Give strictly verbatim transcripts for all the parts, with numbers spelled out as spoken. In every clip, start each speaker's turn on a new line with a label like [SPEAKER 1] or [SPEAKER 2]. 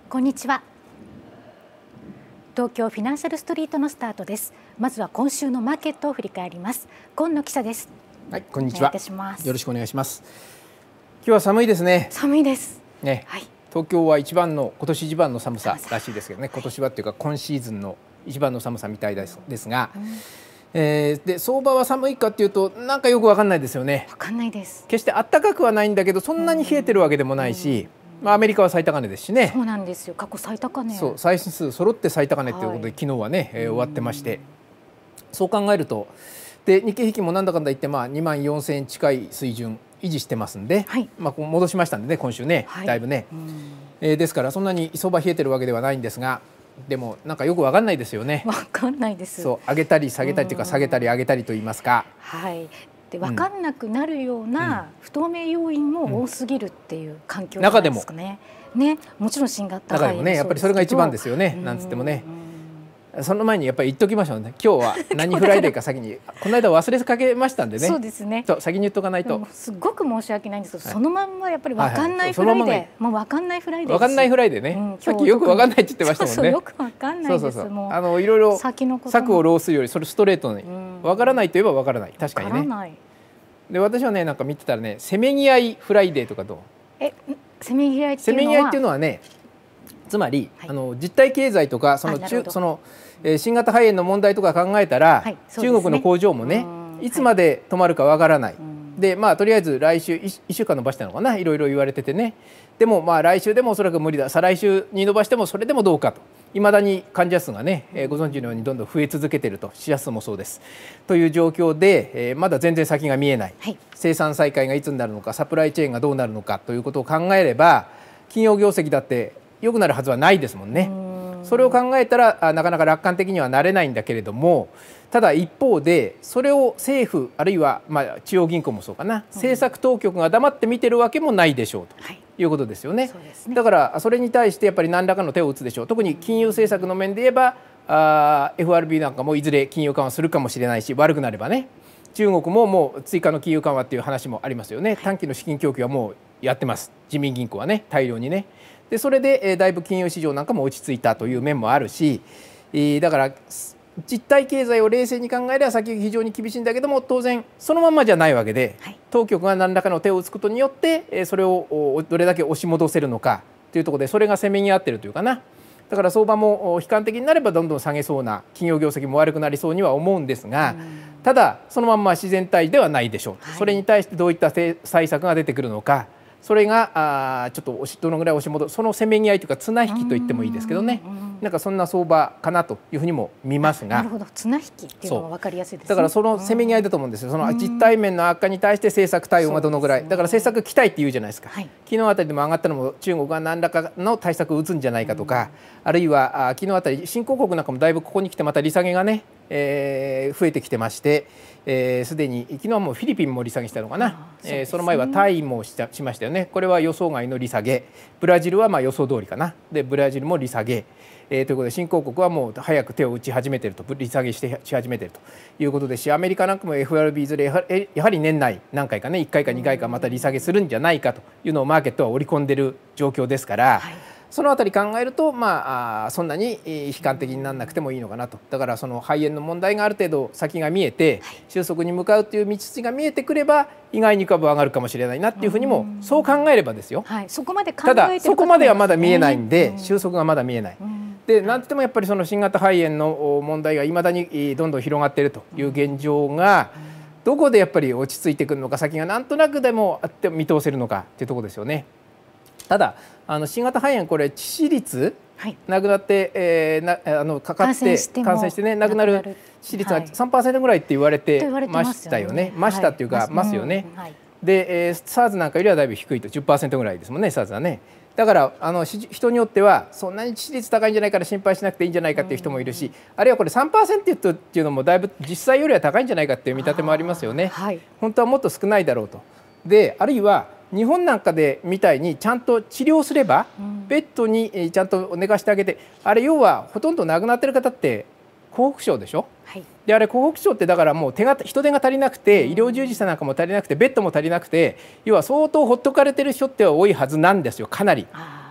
[SPEAKER 1] こんにちは。東京フィナンシャルストリートのスタートです。まずは今週のマーケットを振り返ります。今野記者です。
[SPEAKER 2] はい、こんにちは。
[SPEAKER 1] お願いいたします。
[SPEAKER 2] よろしくお願いします。今日は寒いですね。
[SPEAKER 1] 寒いです
[SPEAKER 2] ね。
[SPEAKER 1] はい、
[SPEAKER 2] 東京は一番の今年一番の寒さらしいですけどね。今年はっていうか今シーズンの一番の寒さみたいです、ですが、うん、えー、で相場は寒いかっていうとなんかよくわかんないですよね。
[SPEAKER 1] わかんないです。
[SPEAKER 2] 決して暖かくはないんだけどそんなに冷えてるわけでもないし。まあ、アメリカは最高値ですしね。
[SPEAKER 1] そうなんですよ。過去最高値。
[SPEAKER 2] そう、最新数揃って最高値ということで、はい、昨日はね、えー、終わってまして、そう考えるとで日経平均もなんだかんだ言ってまあにまんよんせんえん近い水準維持してますんで、はい、まあ戻しましたんでね今週ね、はい、だいぶね、えー、ですからそんなに相場冷えてるわけではないんですが、でもなんかよくわかんないですよね。
[SPEAKER 1] わかんないです。
[SPEAKER 2] そう、上げたり下げたりというか下げたり上げたりと言いますか。
[SPEAKER 1] はい。で分かんなくなるような不透明要因も多すぎるっていう環境なんですかね。ね、もちろん新型肺炎も
[SPEAKER 2] ね、やっぱりそれが一番ですよね。なんつってもね。その前にやっぱり言っときましょうね。今日は何フライデーか先にこの間忘れかけましたんでね。
[SPEAKER 1] そうですね。
[SPEAKER 2] 先に言っとかないと。
[SPEAKER 1] すごく申し訳ないんですけど、そのまんまやっぱり分かんないフライデー、もう分かんないフライデー。
[SPEAKER 2] 分かんないフライデーね。さっきよく分かんないって言ってましたもんね。
[SPEAKER 1] そうそう、よく分かんないです。もう
[SPEAKER 2] あのいろいろ策を浪すよりそれストレートに分からないといえば分からない。確かにね。で私はねなんか見てたらね、せめぎ合いフライデーとかどう？
[SPEAKER 1] え、せめぎ合いっていうのは？せめぎ
[SPEAKER 2] 合いっていうのはね、つまり、はい、あの実体経済とかその中その、えー、新型肺炎の問題とか考えたら、はい、中国の工場もねいつまで止まるかわからない、はい、でまあとりあえず来週いっしゅうかん延ばしたのかな、いろいろ言われててね。でもまあ来週でもおそらく無理だ、再来週に延ばしてもそれでもどうかと、いまだに患者数がね、えー、ご存知のようにどんどん増え続けていると、死者数もそうですという状況で、えー、まだ全然先が見えない、はい、生産再開がいつになるのか、サプライチェーンがどうなるのかということを考えれば企業業績だって良くなるはずはないですもんね。それを考えたらなかなか楽観的にはなれないんだけれども、ただ一方でそれを政府あるいはまあ中央銀行もそうかな、政策当局が黙って見てるわけもないでしょうということですよね。だからそれに対してやっぱり何らかの手を打つでしょう。特に金融政策の面で言えばあ エフアールビー なんかもいずれ金融緩和するかもしれないし、悪くなればね中国ももう追加の金融緩和っていう話もありますよね。短期の資金供給はもうやってます、人民銀行はね、大量にね。でそれで、えー、だいぶ金融市場なんかも落ち着いたという面もあるし、えー、だから実体経済を冷静に考えれば先行き非常に厳しいんだけども、当然そのまんまじゃないわけで、はい、当局が何らかの手を打つことによって、えー、それをどれだけ押し戻せるのかというところで、それがせめぎ合ってるというかな。だから相場も悲観的になればどんどん下げそうな、企業業績も悪くなりそうには思うんですが、ただそのまんま自然体ではないでしょう、はい、それに対してどういった対策が出てくるのか、それがあちょっと押しどのぐらい押し戻す、そのせめぎ合いというか綱引きと言ってもいいですけどね、なんかそんな相場かなというふうにも見ますが、
[SPEAKER 1] なるほど、綱引きっていうのが分かりやすいですね。
[SPEAKER 2] だからそのせめぎ合いだと思うんですよ。その実体面の悪化に対して政策対応がどのぐらい、だから政策期待っていうじゃないですか、はい、昨日あたりでも上がったのも中国が何らかの対策を打つんじゃないかとか、あるいはあ昨日あたり新興国なんかもだいぶここに来てまた利下げがね、えー、増えてきてまして、すで、えー、に昨日はもうフィリピンも利下げしたのかな、そ, ねえー、その前はタイも し, しましたよね。これは予想外の利下げ、ブラジルはまあ予想通りかな、でブラジルも利下げ、えー、ということで新興国はもう早く手を打ち始めていると、利下げしてし始めているということですし、アメリカなんかも エフアールビー ずれやはり年内何回かねいっかいかにかいかまた利下げするんじゃないかというのをマーケットは織り込んでいる状況ですから、はい、そのあたり考えると、まあ、そんなに悲観的にならなくてもいいのかなと。だからその肺炎の問題がある程度先が見えて、はい、収束に向かうという道筋が見えてくれば意外に株上がるかもしれないなっていうふうにも、そう考えればですよ、
[SPEAKER 1] はい、そこまで考えてる
[SPEAKER 2] ただそこまではまだ見えないんで、収束がまだ見えない。でなんといってもやっぱりその新型肺炎の問題がいまだにどんどん広がっているという現状が、どこでやっぱり落ち着いてくるのか、先がなんとなくでもあって見通せるのかっていうところですよね。ただあの新型肺炎、これ致死率、はい、亡くなって、えー、なあのかかって感染してね亡くなる致死率が さんパーセント ぐらいって言われてましたよね。ましたっていうか、ますよね。で、えー、SARS なんかよりはだいぶ低いと じゅっパーセント ぐらいですもんね、SARS はね。だからあの人によってはそんなに致死率高いんじゃないから心配しなくていいんじゃないかっていう人もいるし、あるいはこれ さんパーセント っていうのもだいぶ実際よりは高いんじゃないかっていう見立てもありますよね。はい、本当はもっと少ないだろうと。であるいは日本なんかでみたいにちゃんと治療すれば、うん、ベッドにちゃんと寝かしてあげて、あれ要はほとんど亡くなってる方って湖北省でしょ、はい、であれ湖北省ってだからもう手が人手が足りなくて、医療従事者なんかも足りなくて、ベッドも足りなくて、要は相当ほっとかれてる人って多いはずなんですよ、かなり。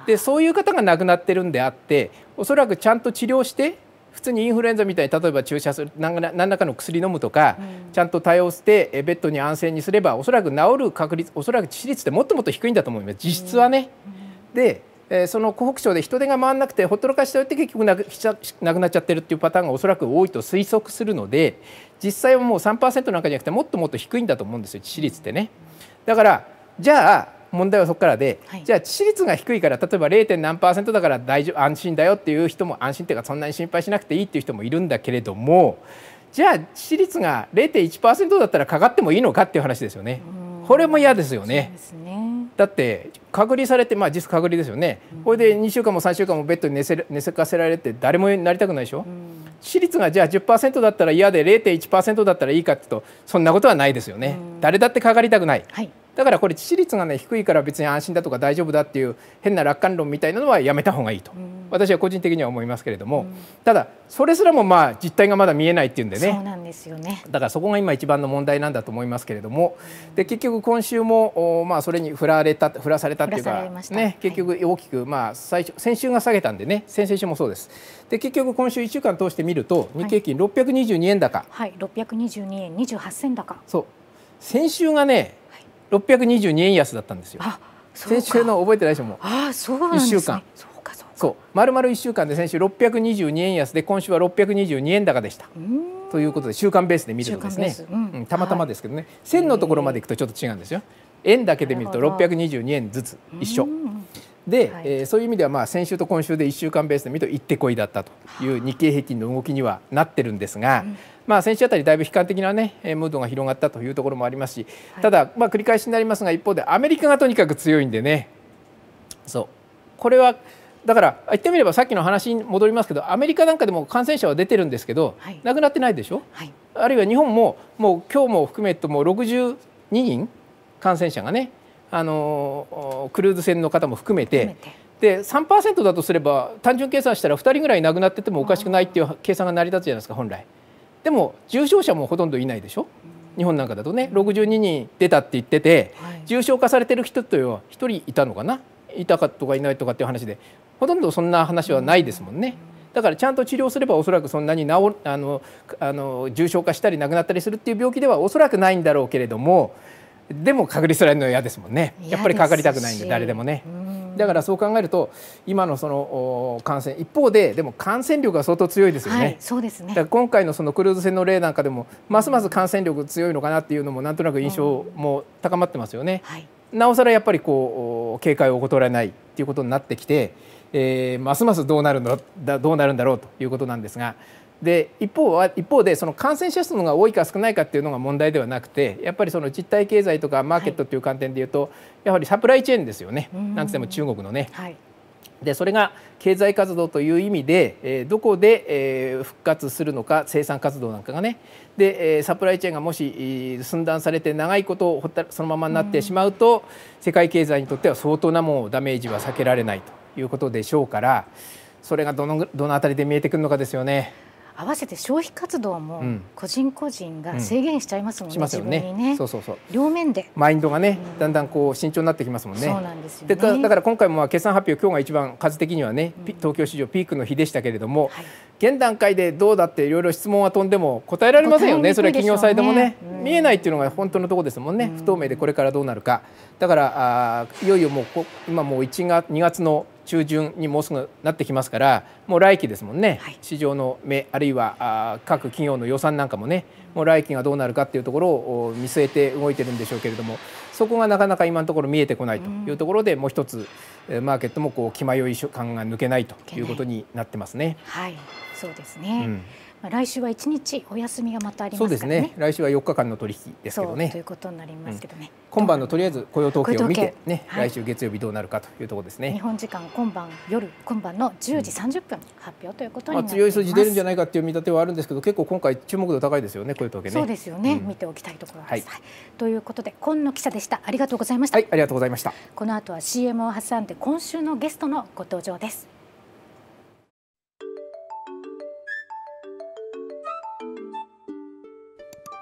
[SPEAKER 2] でそういう方が亡くなってるんであって、おそらくちゃんと治療して普通にインフルエンザみたいに例えば注射する何らかの薬飲むとか、うん、ちゃんと対応してベッドに安静にすればおそらく治る確率、おそらく致死率ってもっともっと低いんだと思います、実質はね。うん、でえー、その湖北省で人手が回らなくてほったらかしておいて結局なくなくなっちゃってるっていうパターンがおそらく多いと推測するので、実際はもう さんパーセント なんかじゃなくてもっともっと低いんだと思うんですよ、致死率ってね。だからじゃあ問題はそこからで、はい、じゃあ致死率が低いから例えば ゼロ. 何パーセントだから大丈夫安心だよっていう人も、安心っていうかそんなに心配しなくていいっていう人もいるんだけれども、じゃあ致死率が ゼロてんいちパーセント だったらかかってもいいのかっていう話ですよね。これも嫌ですよね。だって隔離されて、まあ実質隔離ですよね。これでにしゅうかんもさんしゅうかんもベッドに寝せ、寝せかせられて誰もなりたくないでしょ。致死率がじゃあ じゅっパーセント だったら嫌で ゼロてんいちパーセント だったらいいかっていうと、そんなことはないですよね。誰だってかかりたくない。はい、だからこれ致死率がね低いから別に安心だとか大丈夫だっていう変な楽観論みたいなのはやめた方がいいと私は個人的には思いますけれども、ただそれすらもまあ実態がまだ見えないっていうんでね。
[SPEAKER 1] そうなんですよね。
[SPEAKER 2] だからそこが今一番の問題なんだと思いますけれども、で結局今週もまあそれに振られた振らされたっていうかね、結局大きくまあ最初先週が下げたんでね、先々週もそうです。で結局今週いっしゅうかん通してみると日経平均ろっぴゃくにじゅうにえん高、
[SPEAKER 1] はい、ろっぴゃくにじゅうにえんにじゅうはちせん高。
[SPEAKER 2] そう、先週がねろっぴゃくにじゅうにえん安だったんですよ。
[SPEAKER 1] あ、
[SPEAKER 2] 先週の覚えてないでしょもう。
[SPEAKER 1] あ、そうなんですね。いっしゅうかん。そうかそうか。
[SPEAKER 2] そう、丸々いっしゅうかんで先週ろっぴゃくにじゅうにえん安で今週はろっぴゃくにじゅうにえん高でした。ということで週間ベースで見るとですね、うん、たまたまですけどね、はい、線のところまでいくとちょっと違うんですよ。円だけで見るとろっぴゃくにじゅうにえんずつ一緒で、はい、えー、そういう意味ではまあ先週と今週でいっしゅうかんベースで見ると行ってこいだったという日経平均の動きにはなってるんですが、うん、まあ先週あたりだいぶ悲観的なねムードが広がったというところもありますし、ただまあ繰り返しになりますが一方でアメリカがとにかく強いんでね、そうこれはだから言ってみればさっきの話に戻りますけど、アメリカなんかでも感染者は出てるんですけど、はい、亡くなってないでしょ、はい、あるいは日本ももう今日も含めてもうろくじゅうににん感染者がね、あのクルーズ船の方も含めてで さんパーセント だとすれば単純計算したらふたりぐらい亡くなっててもおかしくないっていう計算が成り立つじゃないですか本来。でも重症者もほとんどいないでしょ、日本なんかだとねろくじゅうににん出たって言ってて、はい、重症化されてる人というのはひとりいたのかな、いたかとかいないとかっていう話でほとんどそんな話はないですもんね。だからちゃんと治療すればおそらくそんなに治あのあの重症化したり亡くなったりするっていう病気ではおそらくないんだろうけれども、でも隔離されるのは嫌ですもんね。やっぱりかかりたくないんで誰でもね。だからそう考えると今のその感染一方ででも感染力が相当強いですよね。はい、
[SPEAKER 1] そうですね。
[SPEAKER 2] だから今回のそのクルーズ船の例なんかでもますます感染力強いのかなっていうのもなんとなく印象も高まってますよね。はい、なおさらやっぱりこう警戒を怠らないっていうことになってきて、えー、ますますどうなるんだどうなるんだろうということなんですが、で一方は一方でその感染者数が多いか少ないかっていうのが問題ではなくて、やっぱりその実体経済とかマーケットという観点でいうと、はい、やはりサプライチェーンですよね。なんつっても中国のね。はい、でそれが経済活動という意味で、えー、どこで、えー、復活するのか、生産活動なんかがね。で、えー、サプライチェーンがもし寸断されて長いことをほったそのままになってしまうと、世界経済にとっては相当なもうダメージは避けられないということでしょうから、それがどのどのあたりで見えてくるのかですよね。
[SPEAKER 1] 合わせて消費活動も個人個人が制限しちゃいますもんね、うん、自分にね。そうそうそう。両面で
[SPEAKER 2] マインドがね、うん、だんだんこう慎重になってきますもんね。
[SPEAKER 1] そうなんですよね。
[SPEAKER 2] でだから今回も決算発表、今日が一番数的にはね、うん、東京市場ピークの日でしたけれども、はい、現段階でどうだっていろいろ質問は飛んでも答えられませんよね。それは企業サイドもね、うん、見えないっていうのが本当のところですもんね、うん、不透明でこれからどうなるか。だからあいよいよもう今もういちがつにがつの中旬にもうすぐなってきますから、もう来期ですもんね。はい、市場の目あるいはあ各企業の予算なんかもね、もう来期がどうなるかっていうところを見据えて動いてるんでしょうけれども、そこがなかなか今のところ見えてこないというところで、もう一つマーケットもこう気迷い感が抜けないということになってますね。
[SPEAKER 1] はい、そうですね。うん、来週はいちにちお休みがまたありますからね。
[SPEAKER 2] そうですね。来週はよっかかんの取引ですけどね。
[SPEAKER 1] ということになりますけどね。うん、
[SPEAKER 2] 今晩のとりあえず雇用統計を見てね、はい、来週月曜日どうなるかというところですね。
[SPEAKER 1] 日本時間今晩夜今晩のじゅうじさんじゅっぷん発表ということになっています。
[SPEAKER 2] まあ強い数字出るんじゃないかっていう見立てはあるんですけど、結構今回注目度高いですよね、雇用統計ね。
[SPEAKER 1] そうですよね。うん、見ておきたいところです。はい、ということで今野記者でした。ありがとうございました。
[SPEAKER 2] はい、ありがとうございました。
[SPEAKER 1] この後は シーエム を挟んで今週のゲストのご登場です。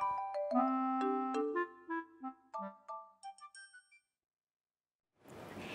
[SPEAKER 1] そ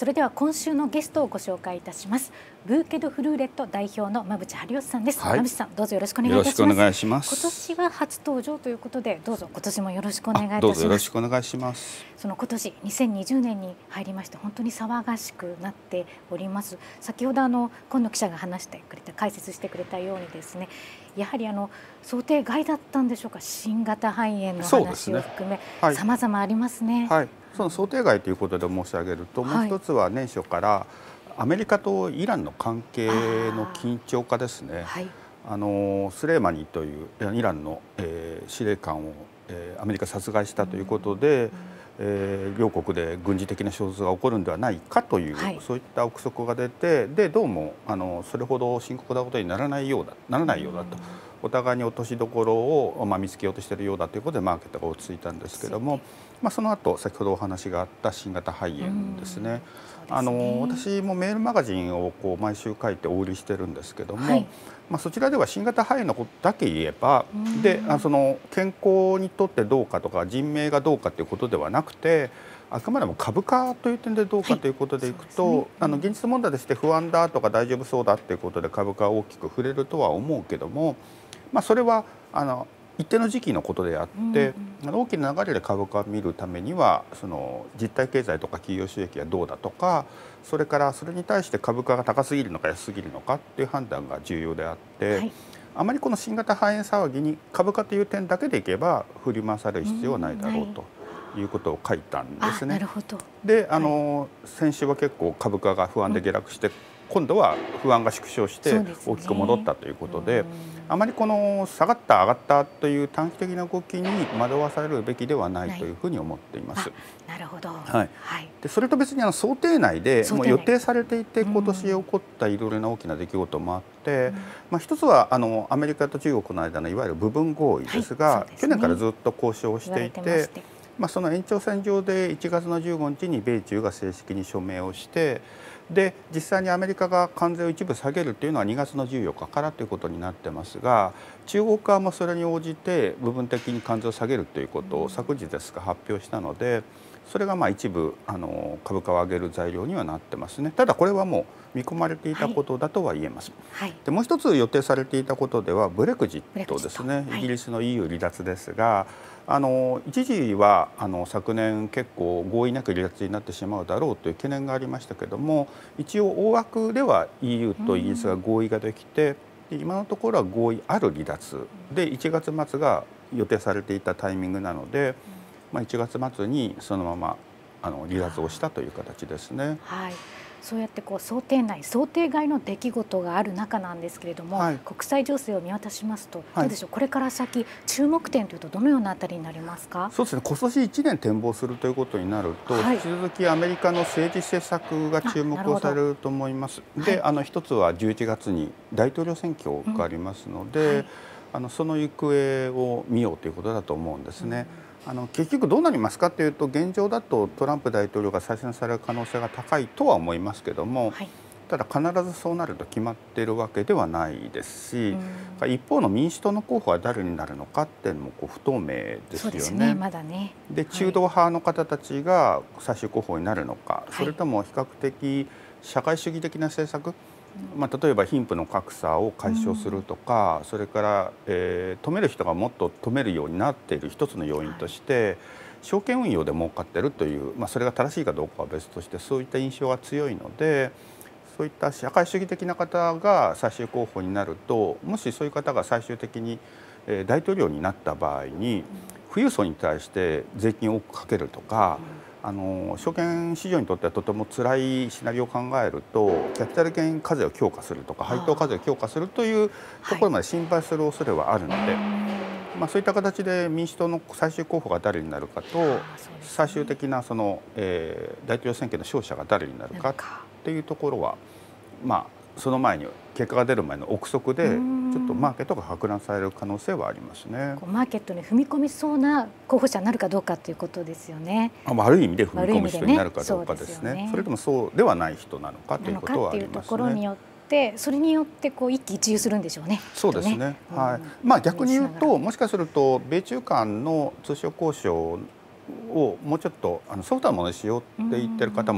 [SPEAKER 1] それでは今週のゲストをご紹介いたします。ブーケドフルーレット代表の馬淵春芳さんです。はい、馬淵さん、どうぞよろしくお願いいたします。
[SPEAKER 3] よろしくお願いします。
[SPEAKER 1] 今年は初登場ということで、どうぞ今年もよろしくお願いいたします。
[SPEAKER 3] どうぞよろしくお願いします。
[SPEAKER 1] その今年にせんにじゅうねんに入りまして本当に騒がしくなっております。先ほどあの今野記者が話してくれた解説してくれたようにですね、やはりあの想定外だったんでしょうか。新型肺炎の話を含めさまざまありますね。
[SPEAKER 3] はい、その想定外ということで申し上げると、もう一つは年初からアメリカとイランの関係の緊張化ですね。はい、あのスレイマニというイランの、えー、司令官を、えー、アメリカ殺害したということで、うんえー、両国で軍事的な衝突が起こるんではないかという、はい、そういった憶測が出て、でどうもあのそれほど深刻なことにならないようだならないようだと、お互いに落としどころを、まあ、見つけようとしているようだということでマーケットが落ち着いたんですけれども、まあ、その後先ほどお話があった新型肺炎ですね。あの私もメールマガジンをこう毎週書いてお売りしてるんですけども、はい、まあ、そちらでは新型肺炎のことだけ言えば、であその健康にとってどうかとか人命がどうかということではなくて、あくまでも株価という点でどうかということでいくと、はいね、あの現実問題として不安だとか大丈夫そうだということで株価は大きく触れるとは思うけども、まあ、それはあの一定の時期のことであって、うんうん、大きな流れで株価を見るためにはその実体経済とか企業収益がどうだとか、それからそれに対して株価が高すぎるのか安すぎるのかっていう判断が重要であって、はい、あまりこの新型肺炎騒ぎに株価という点だけでいけば振り回される必要はないだろうと。いうことを書いたんですね。で、あの、はい、先週は結構株価が不安で下落して、うん、今度は不安が縮小して大きく戻ったということで、あまりこの下がった上がったという短期的な動きに惑わされるべきではないというふうに思っています。
[SPEAKER 1] なるほど。
[SPEAKER 3] はい。で、それと別にあの想定内でもう予定されていて今年起こったいろいろな大きな出来事もあって、うん、まあ一つはあのアメリカと中国の間のいわゆる部分合意ですが、はい、去年からずっと交渉をしていて。まあその延長線上でいちがつのじゅうごにちに米中が正式に署名をして、で実際にアメリカが関税を一部下げるというのはにがつのじゅうよっかからということになってますが、中国側もそれに応じて部分的に関税を下げるということを昨日ですが発表したので、それがまあ一部あの株価を上げる材料にはなってますね。ただこれはもう見込まれていたことだとは言えます。はい、でもう一つ予定されていたことではブレグジットですね。イギリスの イーユー 離脱ですが、あの一時はあの昨年結構合意なく離脱になってしまうだろうという懸念がありましたけども、一応大枠では イーユー とイギリスが合意ができて、で今のところは合意ある離脱でいちがつ末が予定されていたタイミングなので、まあ、いちがつ末にそのままあの離脱をしたという形ですね。
[SPEAKER 1] はい、そうやってこう想定内想定外の出来事がある中なんですけれども、はい、国際情勢を見渡しますと、はい、どうでしょう、これから先注目点というとどのようなあたりになりますか。
[SPEAKER 3] そうですね、今年いちねん展望するということになると、はい、引き続きアメリカの政治政策が注目をされると思います。で、はい、あの一つはじゅういちがつに大統領選挙がありますので、うんはい、あのその行方を見ようということだと思うんですね。うん、あの結局どうなりますかというと、現状だとトランプ大統領が再選される可能性が高いとは思いますけども、はい、ただ必ずそうなると決まっているわけではないですし、うん、一方の民主党の候補は誰になるのかっていうのもこう不透明ですよね。そうですね、まだね。で、中道派の方たちが最終候補になるのか、はい、それとも比較的社会主義的な政策、まあ、例えば貧富の格差を解消するとか、うん、それから、えー、止める人がもっと止めるようになっている一つの要因として、はい、証券運用で儲かっているという、まあ、それが正しいかどうかは別としてそういった印象が強いので、そういった社会主義的な方が最終候補になると、もしそういう方が最終的に大統領になった場合に富裕層に対して税金を多くかけるとか、あの証券市場にとってはとても辛いシナリオを考えると、キャピタルゲイン課税を強化するとか配当課税を強化するというところまで心配する恐れはあるので、はい、まあ、そういった形で民主党の最終候補が誰になるかと、ね、最終的なその、えー、大統領選挙の勝者が誰になるかっていうところは、まあその前に結果が出る前の憶測でちょっとマーケットが博覧される可能性はありますね。
[SPEAKER 1] マーケットに踏み込みそうな候補者になるかどうかということですよね。
[SPEAKER 3] あ、悪い意味で踏み込む人になるかどうかですね。それともそうではない人なのかということはありますね。なのかっていうところによってそれによってこう一喜一憂するんでしょうね。そうですね。はい。まあ逆に言うと、もしかすると米中間の通商交渉をもうちょっとあのソフトなものにしようって言ってる方も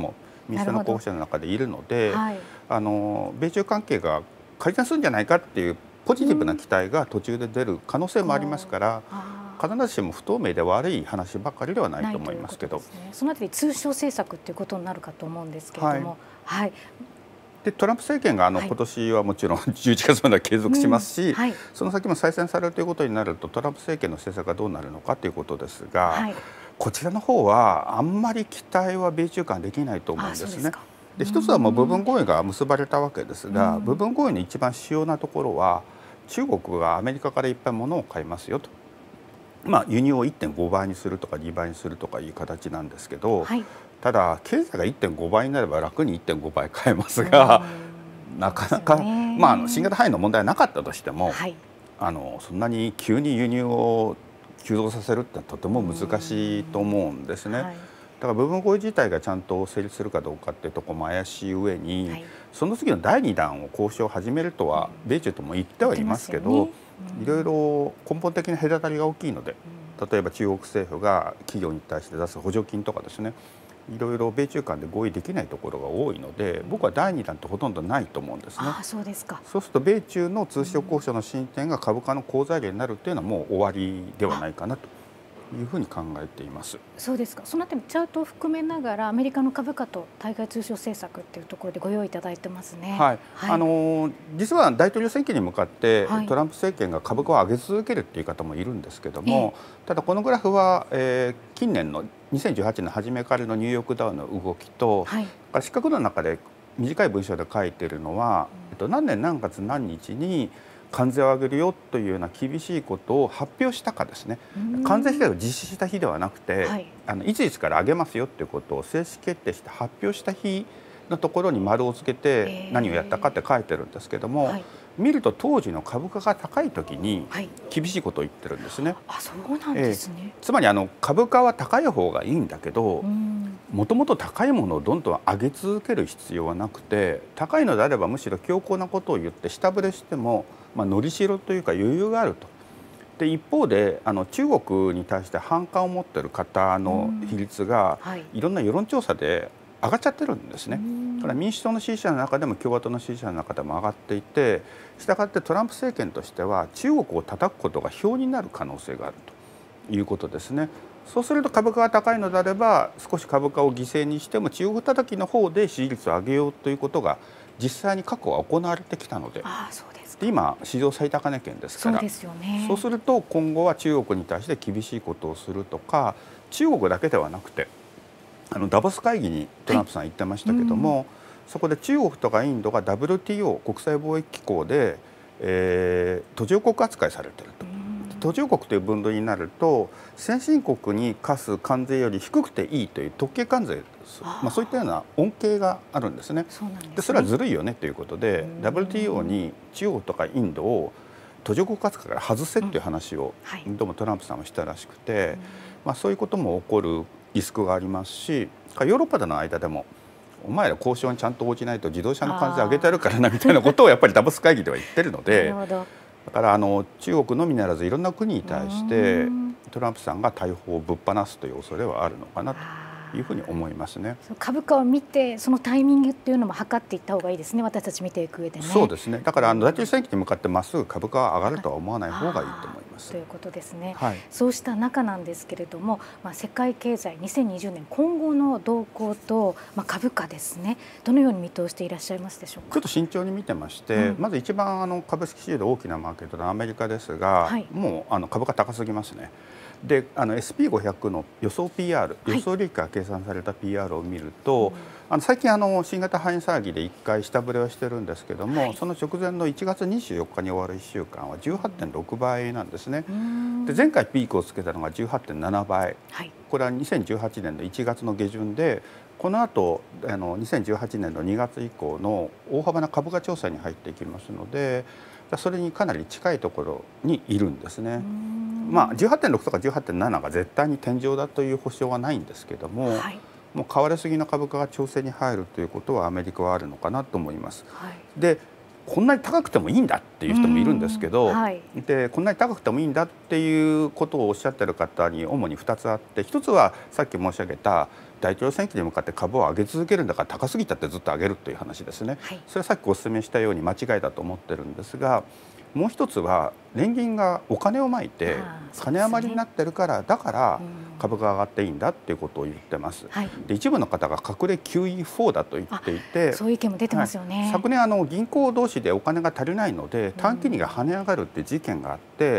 [SPEAKER 3] 民主党の候補者の中でいるので、はい、あの米中関係が改善するんじゃないかっていうポジティブな期待が途中で出る可能性もありますから、うん、必ずしも不透明で悪い話ばかりではないと思いますけど、
[SPEAKER 1] そ, ね、そのあたり通商政策ということになるかと思うんですけれども。はいはい、
[SPEAKER 3] でトランプ政権があの、はい、今年はもちろんじゅういちがつまでは継続しますし、うんはい、その先も再選されるということになるとトランプ政権の政策がどうなるのかということですが、はい、こちらの方はあんまり期待は米中間できないと思うんですね。で一つはもう部分合意が結ばれたわけですが、部分合意の一番主要なところは中国がアメリカからいっぱい物を買いますよと、まあ、輸入を いってんご 倍にするとかにばいにするとかいう形なんですけど、はい、ただ経済が いってんご 倍になれば楽に いってんご 倍買えますが、なかなか、ね、まあ、新型肺炎の問題はなかったとしても、はい、あのそんなに急に輸入を急増させるってのはとても難しいと思うんですね。はい、だから部分合意自体がちゃんと成立するかどうかっていうところも怪しい上に、はい、その次のだいに弾を交渉を始めるとは米中とも言ってはいますけど、いろいろ根本的な隔たりが大きいので、例えば中国政府が企業に対して出す補助金とかですね、いろいろ米中間で合意できないところが多いので、僕はだいに弾ってほとんどないと思うんですね。
[SPEAKER 1] あ、そうですか。
[SPEAKER 3] そうすると米中の通商交渉の進展が株価の好材料になるというのはもう終わりではないかなというふうに考えています。
[SPEAKER 1] そうですか。そのあたりチャートを含めながらアメリカの株価と対外通商政策っていうところでご用意いただいてますね。
[SPEAKER 3] はい。はい、あの実は大統領選挙に向かって、はい、トランプ政権が株価を上げ続けるっていう方もいるんですけども、ええ、ただこのグラフは、えー、近年のにせんじゅうはちねん初めからのニューヨークダウの動きと、はい、四角の中で短い文章で書いているのは、うん、えっと、何年何月何日に関税を上げるよというような厳しいことを発表したかですね。関税引き上げを実施した日ではなくて、はい、あのいついつから上げますよということを正式決定して発表した日のところに丸をつけて何をやったかって書いてるんですけども、はい、見ると当時の株価が高い時に厳しいことを言ってるんですね。はい、
[SPEAKER 1] あ、そうなんですね。
[SPEAKER 3] えー、つまりあの株価は高い方がいいんだけど、もともと高いものをどんどん上げ続ける必要はなくて、高いのであればむしろ強硬なことを言って下振れしてもまあ、のりしろというか余裕があると。で一方であの中国に対して反感を持っている方の比率が、はい、いろんな世論調査で上がっちゃってるんですね。だから民主党の支持者の中でも共和党の支持者の中でも上がっていて、したがってトランプ政権としては中国を叩くことが票になる可能性があるということですね。そうすると株価が高いのであれば少し株価を犠牲にしても中国叩きの方で支持率を上げようということが実際に過去は行われてきたので。
[SPEAKER 1] あ、そうです。
[SPEAKER 3] 今史上最高値圏ですから、
[SPEAKER 1] そうですよね。
[SPEAKER 3] そうすると今後は中国に対して厳しいことをするとか、中国だけではなくてあのダボス会議にトランプさん行ってましたけども、はい、そこで中国とかインドが ダブリューティーオー 国際貿易機構で、えー、途上国扱いされていると。途上国という分類になると先進国に課す関税より低くていいという特権関税です。まあ、そういったような恩恵があるんですね。
[SPEAKER 1] そうなんですね。
[SPEAKER 3] でそれはずるいよねということで ダブリューティーオー に中国とかインドを途上国扱いから外せという話を、うん、はい、どうもトランプさんはしたらしくて、まあ、そういうことも起こるリスクがありますし、ヨーロッパでの間でもお前ら交渉にちゃんと応じないと自動車の関税上げてやるからなみたいなことをやっぱりダボス会議では言ってるので。なるほど。だからあの中国のみならずいろんな国に対してトランプさんが大砲をぶっ放すという恐れはあるのかなというふうに思いますね。
[SPEAKER 1] 株価を見てそのタイミングっていうのも測っていった方がいいですね。私たち見ていく上でね。
[SPEAKER 3] そうですね。だからあの大統領選挙に向かってまっすぐ株価は上がるとは思わない方がいいと思います。
[SPEAKER 1] ということですね。
[SPEAKER 3] はい、
[SPEAKER 1] そうした中なんですけれども、まあ、世界経済にせんにじゅうねん今後の動向と、まあ、株価ですね、どのように見通していらっしゃいますでしょうか。
[SPEAKER 3] ちょっと慎重に見てまして、うん、まず一番あの株式市場で大きなマーケットのアメリカですが、はい、もうあの株価高すぎますね。であの エスピーごひゃく の予想 ピーアール、予想利益が計算された ピーアール を見ると、はい、あの最近あの新型肺炎騒ぎでいっかい下振れはしてるんですけども、はい、その直前のいちがつにじゅうよっかに終わるいっしゅうかんは じゅうはってんろくばいなんですね。で前回ピークをつけたのが じゅうはってんななばい、はい、これはにせんじゅうはちねんのいちがつの下旬で、この後あのにせんじゅうはちねんのにがつ以降の大幅な株価調整に入っていきますので、それにかなり近いところにいるんですね。まあ、じゅうはってんろくとか じゅうはってんなな が絶対に天井だという保証はないんですけども、はい、もう買われすぎの株価が調整に入るということはアメリカはあるのかなと思います。はい、でこんなに高くてもいいんだっていう人もいるんですけど、はい、でこんなに高くてもいいんだっていうことをおっしゃってる方に主にふたつあって、ひとつはさっき申し上げた大統領選挙に向かって株を上げ続けるんだから高すぎたってずっと上げるという話ですね、はい、それはさっきお勧めしたように間違いだと思ってるんですが、もう一つは連銀がお金をまいて金余りになってるから、だから株が上がっていいんだっていうことを言ってます、はい、で一部の方が隠れ キューイーフォー だと言っていて、
[SPEAKER 1] そういう意見も出てますよね、
[SPEAKER 3] はい、昨年あの銀行同士でお金が足りないので短期利が跳ね上がるっていう事件があって、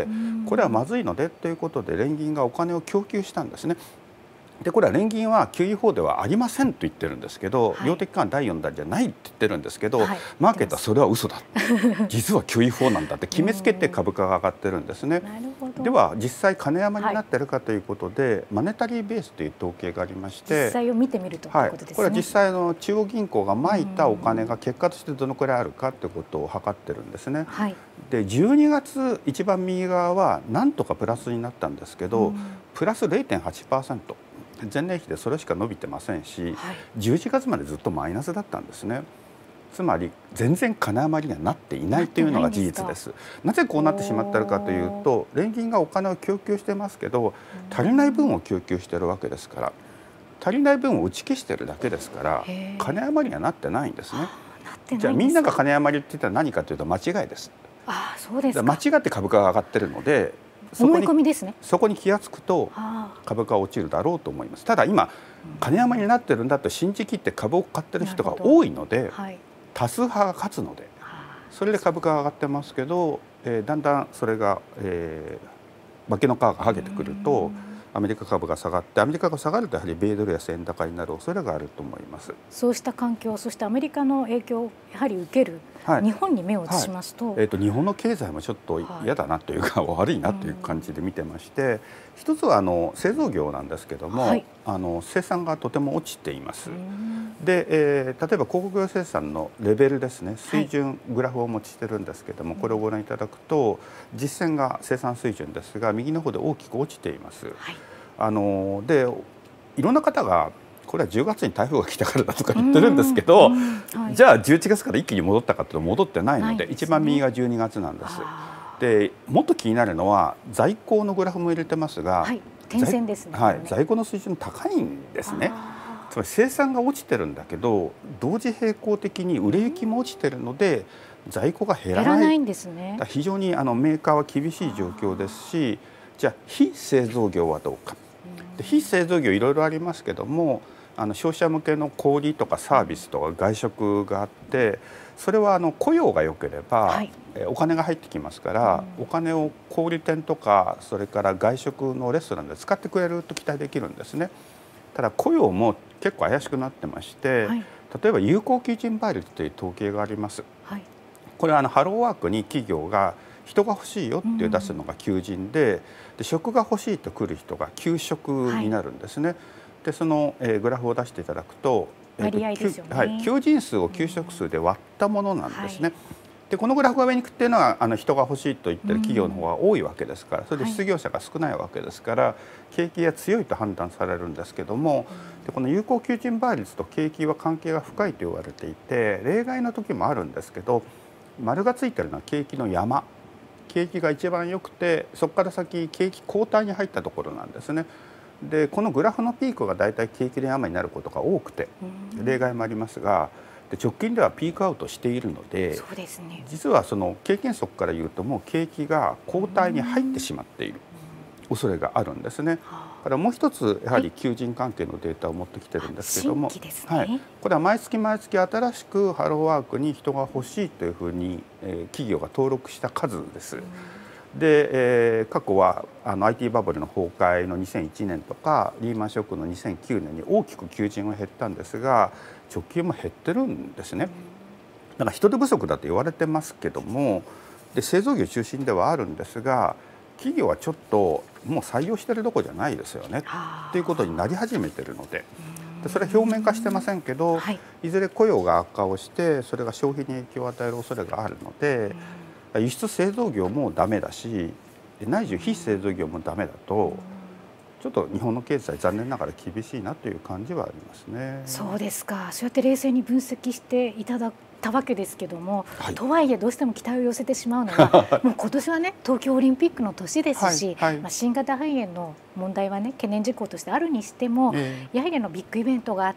[SPEAKER 3] これはまずいのでということで連銀がお金を供給したんですね。でこれは連銀は キューイーフォー ではありませんと言ってるんですけど、はい、量的緩和だいよん弾じゃないって言ってるんですけど、はい、マーケットはそれは嘘だ実は キューイーフォー なんだって決めつけて株価が上がってるんですね。では実際金余りになってるかということで、はい、マネタリーベースという統計がありまして、
[SPEAKER 1] 実際を見てみるということですね、はい、
[SPEAKER 3] これは実際の中央銀行がまいたお金が結果としてどのくらいあるかということを測ってるんですね、はい、でじゅうにがつ一番右側はなんとかプラスになったんですけど、プラス れいてんはちパーセント、前年比でそれしか伸びてませんし、はい、じゅういちがつまでずっとマイナスだったんですね。つまり全然金余りにはなっていないというのが事実です。なぜこうなってしまったのかというと、連銀がお金を供給してますけど足りない分を供給しているわけですから、足りない分を打ち消しているだけですから金余りにはなってないんですね。じゃあみんなが金余りって言ったら何かというと間違いです。
[SPEAKER 1] ああ、そうですか。
[SPEAKER 3] 間違って株価が上がってるので、
[SPEAKER 1] 思い込みですね。
[SPEAKER 3] そこに気がつくと株価は落ちるだろうと思います。ただ今金余りになってるんだと信じきって株を買ってる人が多いので、はい、多数派が勝つのでそれで株価が上がってますけど、えー、だんだんそれが、えー、化けの皮が剥げてくるとアメリカ株が下がって、アメリカが下がるとやはり米ドルや円高になる恐れがあると思います。
[SPEAKER 1] そうした環境、そしてアメリカの影響をやはり受ける、はい、日本に目を移しますと、
[SPEAKER 3] はい、えーと日本の経済もちょっと嫌だなというか、はい、悪いなという感じで見てまして、一つはあの製造業なんですけども、はい、あの生産がとても落ちています。で、えー、例えば鉱工業生産のレベルですね、水準、はい、グラフをお持ちしてるんですけども、これをご覧いただくと実践が生産水準ですが右の方で大きく落ちています。はい、あのでいろんな方がこれはじゅうがつに台風が来たからだとか言ってるんですけど、はい、じゃあじゅういちがつから一気に戻ったかというと戻ってないので、ないですね、一番右がじゅうにがつなんです。でもっと気になるのは在庫のグラフも入れてますが、はい、
[SPEAKER 1] 点線ですね、
[SPEAKER 3] はい、在庫の水準高いんですね。つまり生産が落ちてるんだけど同時並行的に売れ行きも落ちてるので在庫が減らない、
[SPEAKER 1] 減らないんですね。
[SPEAKER 3] 非常にあのメーカーは厳しい状況ですし、じゃあ非製造業はどうか。で非製造業いろいろありますけども、あの消費者向けの小売とかサービスとか外食があって、それはあの雇用が良ければ、はい、お金が入ってきますから、うん、お金を小売店とかそれから外食のレストランで使ってくれると期待できるんですね。ただ雇用も結構怪しくなってまして、はい、例えば有効求人倍率という統計があります。はい、これはあのハローワークに企業が人が欲しいよって出すのが求人で、で職が欲しいと来る人が求職になるんですね。はい、でその、えー、グラフを出していただくと、
[SPEAKER 1] 割合ですよね。
[SPEAKER 3] はい、求人数を求職数で割ったものなんですね。はい、でこのグラフが上に行くっていうのはあの人が欲しいと言ってる企業の方が多いわけですから、それで失業者が少ないわけですから、はい、景気が強いと判断されるんですけども、でこの有効求人倍率と景気は関係が深いと言われていて、例外の時もあるんですけど、丸がついてるのは景気の山、景気が一番良くてそこから先景気後退に入ったところなんですね。でこのグラフのピークがだいたい景気の山になることが多くて、例外もありますが、で直近ではピークアウトしているので、
[SPEAKER 1] そうですね、
[SPEAKER 3] 実はその経験則から言うともう景気が後退に入ってしまっている恐れがあるんですね。だからもう一つやはり求人関係のデータを持ってきてるんですけども、はい、これは毎月毎月新しくハローワークに人が欲しいというふうに、えー、企業が登録した数です。で、えー、過去はあの アイティー バブルの崩壊のにせんいちねんとかリーマンショックのにせんきゅうねんに大きく求人は減ったんですが、直近も減ってるんですね。だから人手不足だと言われてますけども、で製造業中心ではあるんですが、企業はちょっともう採用してるどころじゃないですよねっていうことになり始めてるので、でそれは表面化してませんけど、はい、いずれ雇用が悪化をしてそれが消費に影響を与える恐れがあるので、輸出製造業もダメだし内需非製造業もダメだと、ちょっと日本の経済残念ながら厳しいなという感じはありますね。
[SPEAKER 1] そうですか。そうやって冷静に分析していただたわけですけども、
[SPEAKER 3] はい、
[SPEAKER 1] とはいえどうしても期待を寄せてしまうのはもう今年はね東京オリンピックの年ですし、はいはい、まあ、新型肺炎の問題はね懸念事項としてあるにしても、えー、やはりあのビッグイベントがあって、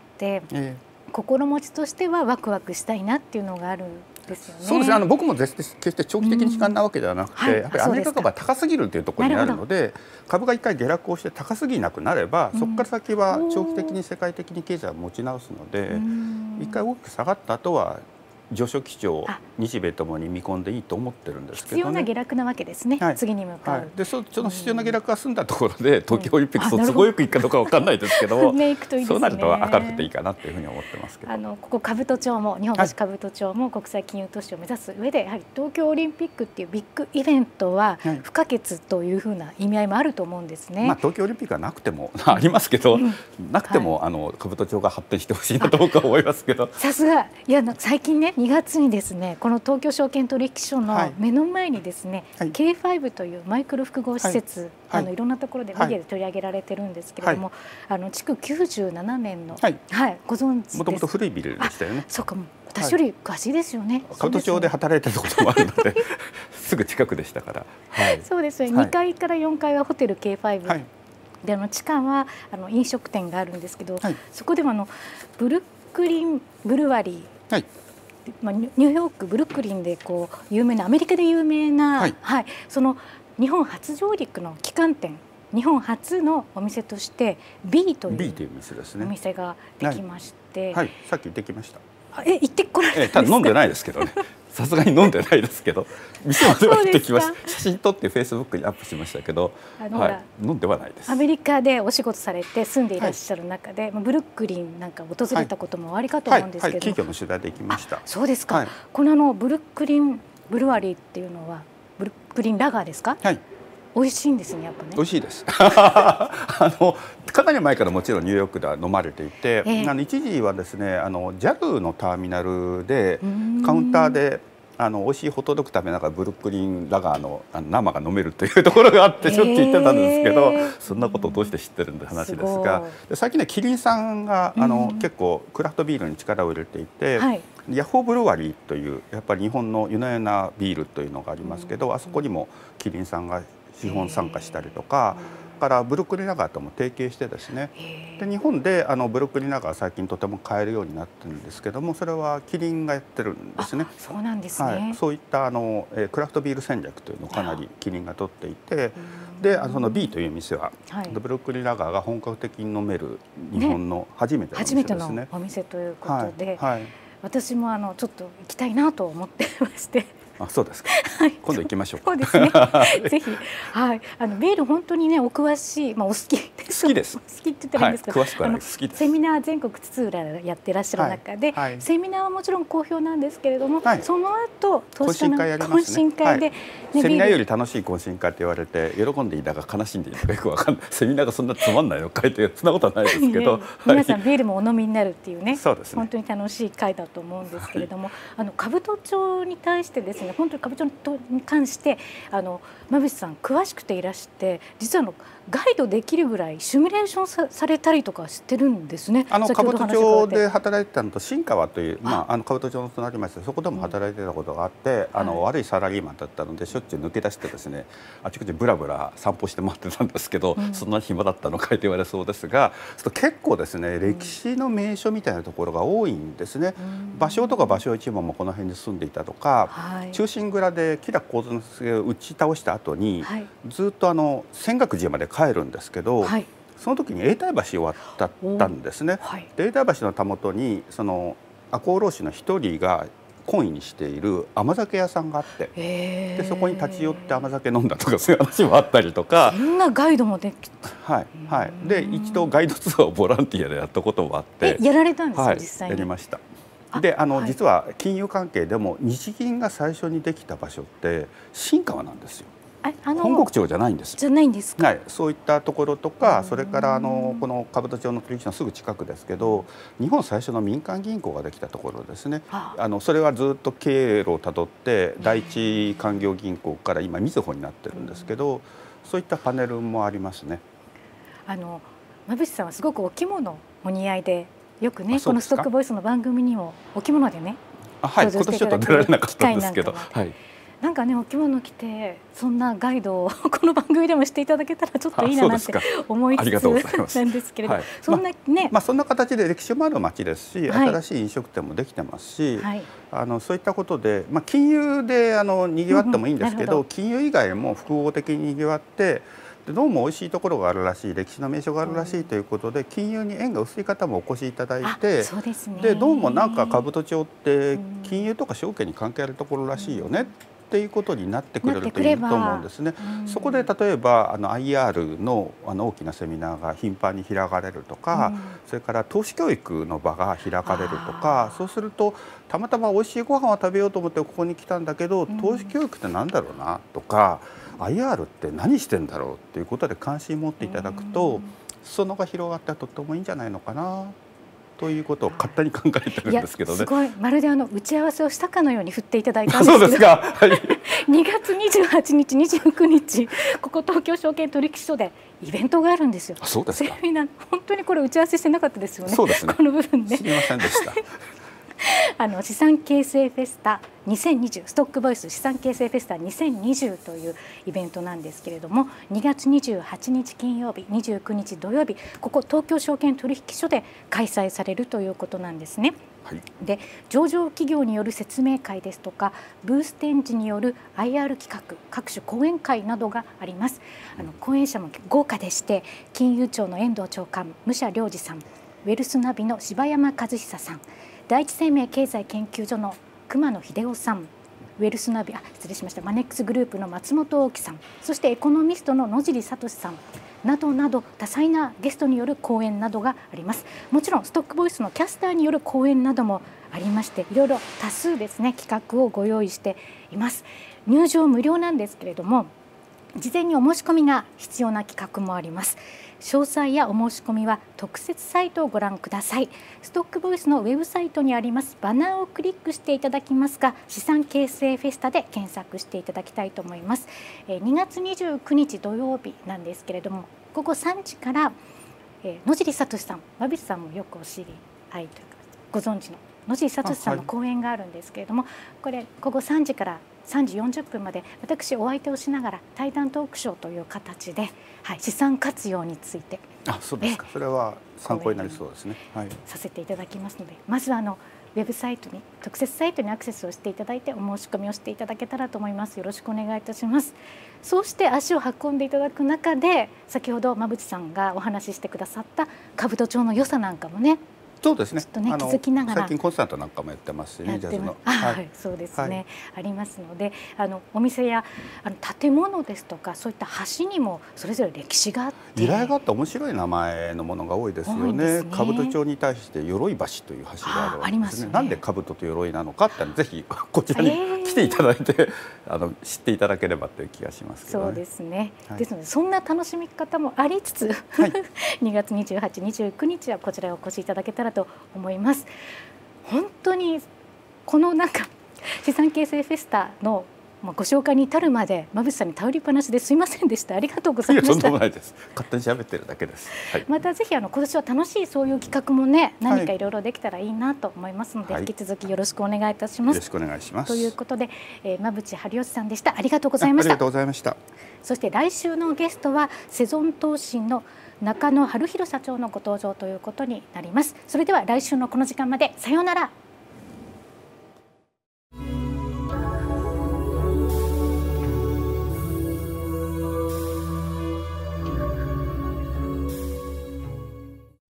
[SPEAKER 1] えー、心持ちとしてはワクワクしたいなっていうのがあるんですよね。
[SPEAKER 3] そうですね、あの僕も決して長期的に悲観なわけではなくて、うん、はい、やっぱりアメリカ株は高すぎるというところにあるので、株が一回下落をして高すぎなくなれば、うん、そこから先は長期的に世界的に経済を持ち直すので、一回大きく下がった後は上昇基調、日米ともに見込んでいいと思ってるんですけど、ね、
[SPEAKER 1] 必要な下落なわけですね、はい、次に向かう、はい、
[SPEAKER 3] で そ, その必要な下落が済んだところで、うん、東京オリンピックと都合よくいくかどうか分かんないですけど
[SPEAKER 1] メイクといいですね、
[SPEAKER 3] そうなると明るくていいかなというふうに思ってますけど、
[SPEAKER 1] あのここ兜町も日本橋兜町も国際金融都市を目指す上で、やはり東京オリンピックっていうビッグイベントは不可欠というふうな意味合いもあると思うんですね、
[SPEAKER 3] まあ、東京オリンピックはなくてもありますけど、うん、なくても、はい、あの兜町が発展してほしいなと僕は思いますけど、
[SPEAKER 1] さすが、いや最近ねにがつにですねこの東京証券取引所の目の前にですね、はい、ケーファイブ というマイクロ複合施設、はい、あのいろんなところでメディアで取り上げられてるんですけれども、はい、あの築きゅうじゅうななねんの、はいはい、ご存知です。
[SPEAKER 3] もともと古いビルでしたよね。
[SPEAKER 1] そうかも、私より詳しいですよね。
[SPEAKER 3] 兜町で働いてたこともあるのですぐ近くでしたから、はい、
[SPEAKER 1] そうですよね、はい、にかいからよんかいはホテル ケーファイブ、はい、であの地下はあの飲食店があるんですけど、はい、そこでもあのブルックリンブルワリー、はい、まあ、ニューヨークブルックリンでこう有名な、アメリカで有名な、はいはい、その日本初上陸の旗艦店、日本初のお店として B というお店ができまして、はい
[SPEAKER 3] はい、さっきできました。
[SPEAKER 1] え、行ってこられたんですか？
[SPEAKER 3] えただ飲んでないですけどねさすがに飲んでないですけど、店までは行ってきました。写真撮ってフェイスブックにアップしましたけど、あの、はい、飲んではないです。
[SPEAKER 1] アメリカでお仕事されて住んでいらっしゃる中で、はい、ブルックリンなんか訪れたこともおありかと思うんですけど、はいはいはい、
[SPEAKER 3] 企業の取材で行きました。
[SPEAKER 1] そうですか、はい、このあのブルックリンブルワリーっていうのはブルックリンラガーですか？はい、美味しいんですね、やっぱね。
[SPEAKER 3] 美味しいですあのかなり前からもちろんニューヨークでは飲まれていて、えー、あの一時はですね、あの ジャル のターミナルでカウンターであの美味しいホットドッグ食べながらブルックリンラガー の, あの生が飲めるというところがあってしょっちゅう言ってたんですけど、えー、そんなことをどうして知ってるんだ話ですが、で最近ねキリンさんがあの、うん、結構クラフトビールに力を入れていて、はい、ヤッホーブルワリーというやっぱり日本の夜な夜なビールというのがありますけど、うん、あそこにもキリンさんが資本参加したりとか、からブルックリンラガーとも提携してですね、で日本であのブルックリンラガー最近とても買えるようになってるんですけども、それはキリンがやってるんですね。
[SPEAKER 1] そうなんですね、
[SPEAKER 3] はい、そういったあの、えー、クラフトビール戦略というのをかなりキリンが取っていて、であのその B という店は、はい、ブルックリンラガーが本格的に飲める日本の初めてのお店ですね。
[SPEAKER 1] 初めてのお店ということで、
[SPEAKER 3] はいはい、
[SPEAKER 1] 私もあのちょっと行きたいなと思ってまして。
[SPEAKER 3] あ、そうですか。はい、今度行きましょうか。
[SPEAKER 1] そうですね。ぜひ、はい、あのビール本当にねお詳しい、まあお好き
[SPEAKER 3] 好きです。
[SPEAKER 1] 好きって言ったらいいんですけど、
[SPEAKER 3] はい、詳しくはない好きです。
[SPEAKER 1] セミナー全国津々浦々やってらっしゃる中で、はいはい、セミナーはもちろん好評なんですけれども、はい、その後
[SPEAKER 3] 懇親会やりますね。
[SPEAKER 1] 懇親会で、ね、
[SPEAKER 3] はい、セミナーより楽しい懇親会って言われて喜んでいいだか悲しんでいいだかよくわかんない。セミナーがそんなつまんないのかいってそんなことはないですけど、
[SPEAKER 1] 皆さんビールもお飲みになるっていうね、
[SPEAKER 3] そうですね、
[SPEAKER 1] 本当に楽しい会だと思うんですけれども、はい、あの兜町に対してですね、本当に兜町に関してあの馬渕さん詳しくていらして、実はあのガイドできるぐらいシミュレーション さ, されたりとかしてるんですね。
[SPEAKER 3] あの兜町で働いてたのと新川という、まあ、あの兜町の隣町でそこでも働いてたことがあって、うん、あの、はい、悪いサラリーマンだったのでしょっちゅう抜け出してですね、あちこちブラブラ散歩して回ってたんですけど、うん、そんな暇だったのかいと言われそうですが、結構ですね、うん、歴史の名所みたいなところが多いんですね。うん、芭蕉とか芭蕉一門もこの辺に住んでいたとか、はい、忠臣蔵で吉良上野介を打ち倒した後に、はい、ずっとあの泉岳寺まで帰るんですけど、はい、その時に永代橋を渡ったんですね。はい、で永代橋のたもとにその赤穂浪士の一人が懇意にしている甘酒屋さんがあって、でそこに立ち寄って甘酒飲んだとかそういう話もあったりとか、
[SPEAKER 1] そんなガイドもできて、
[SPEAKER 3] はいはい、で一度ガイドツアーをボランティアでやったこともあって、
[SPEAKER 1] えやられたんですか、
[SPEAKER 3] はい、
[SPEAKER 1] 実際に。
[SPEAKER 3] やりました。であの、はい、実は金融関係でも日銀が最初にできた場所って新川なんですよ。あの本国庁じゃないんです。
[SPEAKER 1] じゃないんですか。
[SPEAKER 3] はい、そういったところとか、それからあのこの兜町の取引所のすぐ近くですけど、日本最初の民間銀行ができたところですね。あのそれはずっと経路をたどって第一勧業銀行から今みずほになってるんですけど、そういったパネルもありますね。
[SPEAKER 1] あの馬渕さんはすごくお着物お似合いで、よくねこのストックボイスの番組にもお着物でね
[SPEAKER 3] はい、今年ちょっと出られなかったんですけど、はい、
[SPEAKER 1] なんかねお着物着てそんなガイドをこの番組でもしていただけたらちょっといいななんて思いつつなんですけれど、はい、そんなね、
[SPEAKER 3] ま、まあそんな形で歴史もある町ですし、はい、新しい飲食店もできてますし、はい、あのそういったことで、まあ、金融であの賑わってもいいんですけど、うんうん、金融以外も複合的に賑わってどうも美味しいところがあるらしい、歴史の名所があるらしいということで、金融に縁が薄い方もお越しいただいて、
[SPEAKER 1] そうですね、
[SPEAKER 3] でどうもなんか兜町って金融とか証券に関係あるところらしいよねっていうことになってくれるといいと思うんですね。そこで例えばあの アイアール の, あの大きなセミナーが頻繁に開かれるとか、それから投資教育の場が開かれるとか、そうするとたまたま美味しいご飯を食べようと思ってここに来たんだけど、投資教育って何だろうなとか、アイアール って何してんだろうっていうことで関心を持っていただくと、裾野が広がってとってもいいんじゃないのかなということを勝手に考えてるんですけどね。
[SPEAKER 1] すごい、まるであの打ち合わせをしたかのように振っていただいたんですけど。
[SPEAKER 3] そうですか。はい。
[SPEAKER 1] にがつにじゅうはちにち、にじゅうくにち、ここ東京証券取引所でイベントがあるんですよ。
[SPEAKER 3] あ、そうですか。
[SPEAKER 1] セミナー、本当にこれ打ち合わせしてなかったですよね。
[SPEAKER 3] そうですね。
[SPEAKER 1] この部分ね。
[SPEAKER 3] 知りませんでした。
[SPEAKER 1] あの資産形成フェスタにせんにじゅう、ストックボイス資産形成フェスタにせんにじゅうというイベントなんですけれども、にがつにじゅうはちにち金曜日、にじゅうくにち土曜日、ここ東京証券取引所で開催されるということなんですね。はい、で上場企業による説明会ですとかブース展示による アイアール 企画、各種講演会などがあります。あの講演者も豪華でして、金融庁の遠藤長官、武者良二さん、ウェルスナビの柴山和久さん、第一生命経済研究所の熊野秀夫さん、ウェルスナビあ失礼しましたマネックスグループの松本大樹さん、そしてエコノミストの野尻聡さんなどなど、多彩なゲストによる講演などがあります。もちろんストックボイスのキャスターによる講演などもありまして、いろいろ多数ですね企画をご用意しています。入場無料なんですけれども、事前にお申し込みが必要な企画もあります。詳細やお申し込みは特設サイトをご覧ください。ストックボイスのウェブサイトにありますバナーをクリックしていただきますか、資産形成フェスタで検索していただきたいと思います。にがつにじゅうくにち土曜日なんですけれども、ごごさんじから野尻聡さん、馬渕さんもよくお知り合いというかご存知の野尻聡さんの講演があるんですけれども、はい、これごごさんじからさんじよんじゅっぷんまで私お相手をしながら対談トークショーという形で、はい、資産活用について、
[SPEAKER 3] あ、そうですか。それは参考になりそうですね。はい、
[SPEAKER 1] させていただきますので、まずはあのウェブサイトに特設サイトにアクセスをしていただいてお申し込みをしていただけたらと思います。よろしくお願いいたします。そうして足を運んでいただく中で、先ほど馬渕さんがお話ししてくださった兜町の良さなんかもね、
[SPEAKER 3] そうですね。
[SPEAKER 1] ちょっとね気づきながら
[SPEAKER 3] 最近コンサートなんかもやってますしね、ジャズの。
[SPEAKER 1] はい、そうですね、はい、ありますので、あのお店やあの建物ですとかそういった橋にもそれぞれ歴史があって、
[SPEAKER 3] 由来があって面白い名前のものが多いですよね。兜町に対して鎧橋という橋があるわけですね。なんで兜と鎧なのかってぜひこちらに来ていただいて、えー、あの知っていただければという気がしますけどね。
[SPEAKER 1] そうですね。はい、ですのでそんな楽しみ方もありつつ、はい、にがつにじゅうはち、にじゅうくにちはこちらにお越しいただけたらと思います。本当にこのなんか資産形成フェスタのご紹介に至るまで馬渕さんに頼りっぱなしですいませんでした。ありがとうございました。
[SPEAKER 3] いや、とんでもないです。勝手に喋ってるだけです。はい、
[SPEAKER 1] またぜひあの今年は楽しいそういう企画もね、何かいろいろできたらいいなと思いますので、はい、引き続きよろしくお願いいたします。
[SPEAKER 3] よろしくお願いします。
[SPEAKER 1] ということで、えー、馬渕春吉さんでした。ありがとうございました。
[SPEAKER 3] ありがとうございました。
[SPEAKER 1] そして来週のゲストはセゾン投信の中野晴弘社長のご登場ということになります。それでは来週のこの時間までさようなら。